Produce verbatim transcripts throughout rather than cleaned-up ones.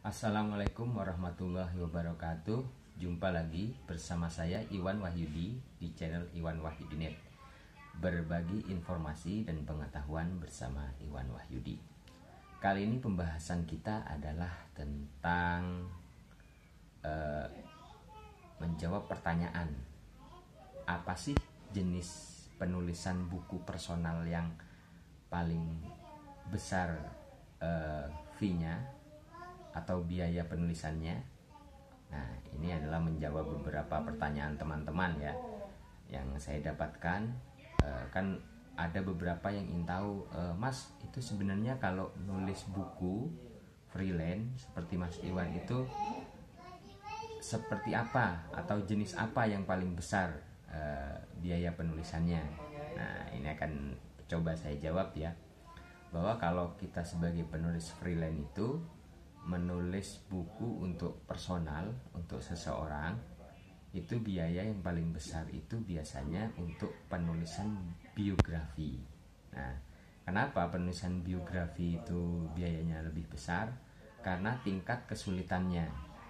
Assalamualaikum warahmatullahi wabarakatuh. Jumpa lagi bersama saya Iwan Wahyudi di channel Iwan Wahyudi Net. Berbagi informasi dan pengetahuan bersama Iwan Wahyudi. Kali ini pembahasan kita adalah tentang uh, menjawab pertanyaan, apa sih jenis penulisan buku personal yang paling besar uh, fee-nya atau biaya penulisannya. Nah, ini adalah menjawab beberapa pertanyaan teman-teman ya yang saya dapatkan. E, kan ada beberapa yang ingin tahu, e, Mas, itu sebenarnya kalau nulis buku freelance seperti Mas Iwan itu seperti apa atau jenis apa yang paling besar e, biaya penulisannya. Nah, ini akan coba saya jawab ya, bahwa kalau kita sebagai penulis freelance itu menulis buku untuk personal, untuk seseorang, itu biaya yang paling besar itu biasanya untuk penulisan biografi. Nah, kenapa penulisan biografi itu biayanya lebih besar? Karena tingkat kesulitannya.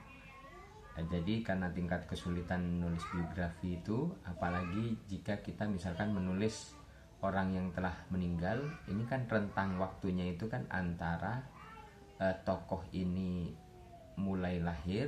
Nah, jadi karena tingkat kesulitan menulis biografi itu, apalagi jika kita misalkan menulis orang yang telah meninggal, ini kan rentang waktunya itu kan antara Uh, tokoh ini mulai lahir,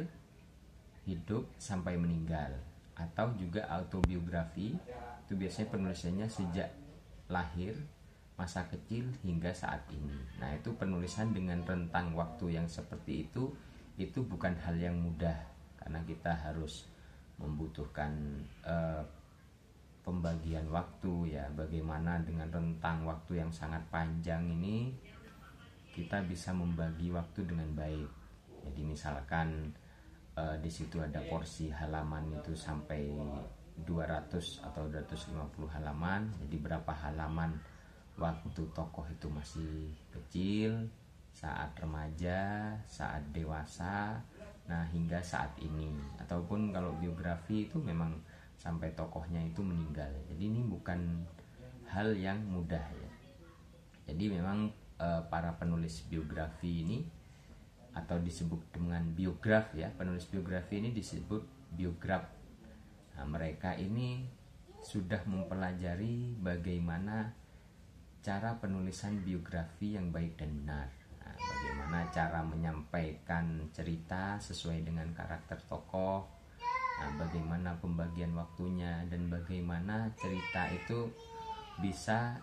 hidup sampai meninggal. Atau juga autobiografi, itu biasanya penulisannya sejak lahir, masa kecil hingga saat ini. Nah, itu penulisan dengan rentang waktu yang seperti itu itu bukan hal yang mudah, karena kita harus membutuhkan uh, pembagian waktu ya. Bagaimana dengan rentang waktu yang sangat panjang ini kita bisa membagi waktu dengan baik. Jadi misalkan uh, di situ ada porsi halaman itu sampai dua ratus atau dua ratus lima puluh halaman. Jadi berapa halaman waktu tokoh itu masih kecil, saat remaja, saat dewasa, nah hingga saat ini. Ataupun kalau biografi itu memang sampai tokohnya itu meninggal. Jadi ini bukan hal yang mudah ya. Jadi memang para penulis biografi ini, atau disebut dengan biograf ya, penulis biografi ini disebut biograf. Nah, mereka ini sudah mempelajari bagaimana cara penulisan biografi yang baik dan benar. Nah, bagaimana cara menyampaikan cerita sesuai dengan karakter tokoh, nah, bagaimana pembagian waktunya, dan bagaimana cerita itu bisa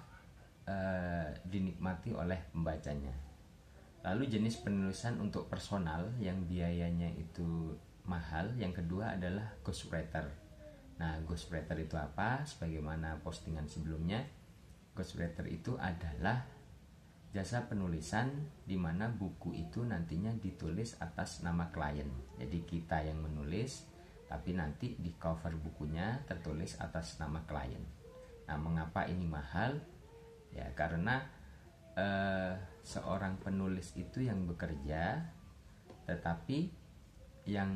Uh, dinikmati oleh pembacanya. Lalu jenis penulisan untuk personal yang biayanya itu mahal, yang kedua adalah ghostwriter. Nah, ghostwriter itu apa? Sebagaimana postingan sebelumnya, ghostwriter itu adalah jasa penulisan di mana buku itu nantinya ditulis atas nama klien. Jadi kita yang menulis, tapi nanti di cover bukunya tertulis atas nama klien. Nah, mengapa ini mahal? Ya, karena eh, seorang penulis itu yang bekerja, tetapi yang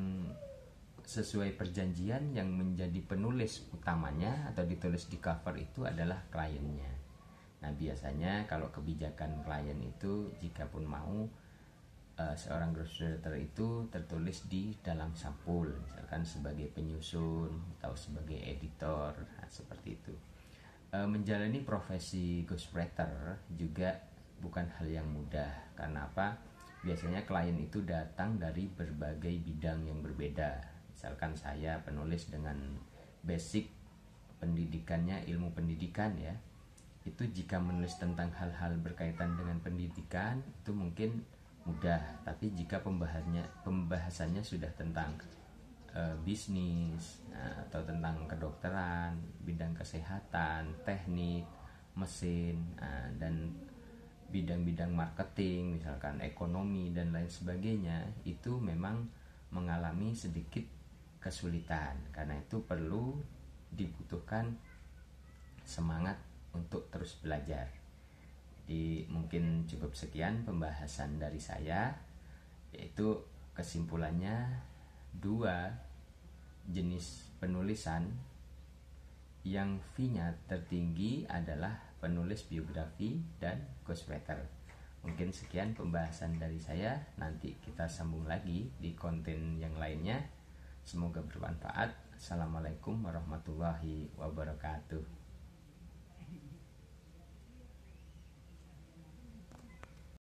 sesuai perjanjian yang menjadi penulis utamanya atau ditulis di cover itu adalah kliennya. Nah, biasanya kalau kebijakan klien itu, jika pun mau eh, seorang ghostwriter itu tertulis di dalam sampul, misalkan sebagai penyusun atau sebagai editor, nah, seperti itu. Menjalani profesi ghostwriter juga bukan hal yang mudah. Karena apa? Biasanya klien itu datang dari berbagai bidang yang berbeda. Misalkan saya penulis dengan basic pendidikannya ilmu pendidikan ya, itu jika menulis tentang hal-hal berkaitan dengan pendidikan itu mungkin mudah. Tapi jika pembahasannya pembahasannya sudah tentang bisnis, nah, atau tentang kedokteran, bidang kesehatan, teknik, mesin, nah, dan bidang-bidang marketing, misalkan ekonomi dan lain sebagainya, itu memang mengalami sedikit kesulitan. Karena itu perlu dibutuhkan semangat untuk terus belajar. Jadi mungkin cukup sekian pembahasan dari saya, yaitu kesimpulannya dua jenis penulisan yang fee-nya tertinggi adalah penulis biografi dan ghostwriter. Mungkin sekian pembahasan dari saya. Nanti kita sambung lagi di konten yang lainnya. Semoga bermanfaat. Assalamualaikum warahmatullahi wabarakatuh.